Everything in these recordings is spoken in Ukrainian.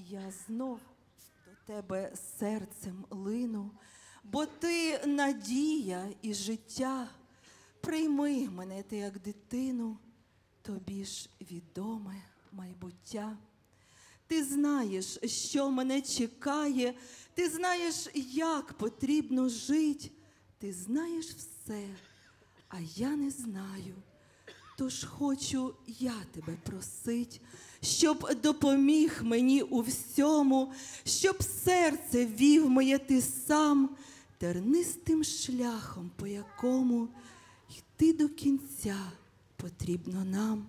Я знов до тебе серцем лину, бо ти надія і життя. Прийми мене ти як дитину, тобі ж відоме майбуття. Ти знаєш, що мене чекає, ти знаєш, як потрібно жить. Ти знаєш все, а я не знаю. Тож хочу я тебе просить, щоб допоміг мені у всьому, щоб серце вів моє ти сам, тернистим шляхом, по якому йти до кінця потрібно нам.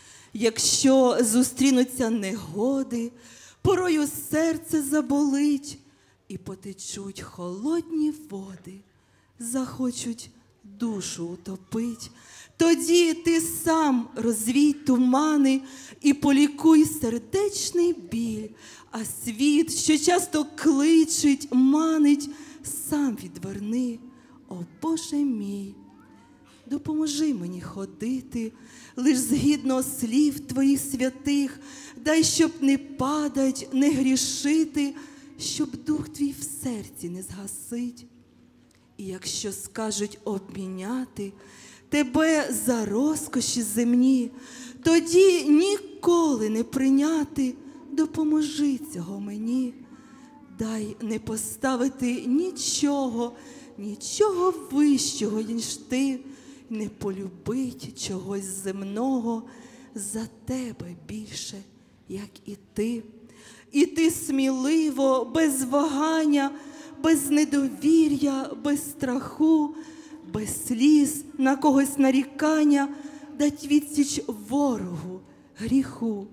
Якщо зустрінуться негоди, порою серце заболить, і потечуть холодні води, захочуть душу утопить, тоді ти сам розвій тумани і полікуй сердечний біль, а світ, що часто кличить, манить, сам відверни, о Боже мій. Допоможи мені ходити, лиш згідно слів твоїх святих, дай, щоб не падать, не грішити, щоб дух твій в серці не згасить. І якщо скажуть обміняти тебе за розкоші земні, тоді ніколи не прийняти, допоможи цього мені. Дай не поставити нічого, нічого вищого, ніж ти, не полюбить чогось земного за тебе більше, як і ти. І ти сміливо, без вагання, без недовір'я, без страху, без сліз, на когось нарікання, дать відсіч ворогу, гріху.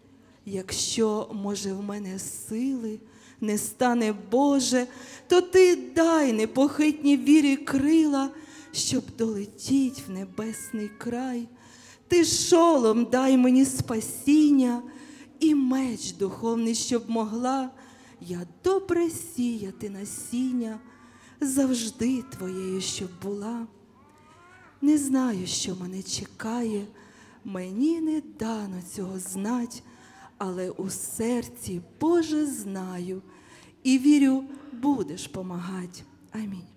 Якщо, може, в мене сили не стане, Боже, то ти дай непохитні вірі крила, щоб долетіть в небесний край. Ти шолом дай мені спасіння і меч духовний, щоб могла я добре сіяти насіння, завжди твоєю, щоб була. Не знаю, що мене чекає, мені не дано цього знать, але у серці, Боже, знаю, і вірю, будеш помагать. Амінь.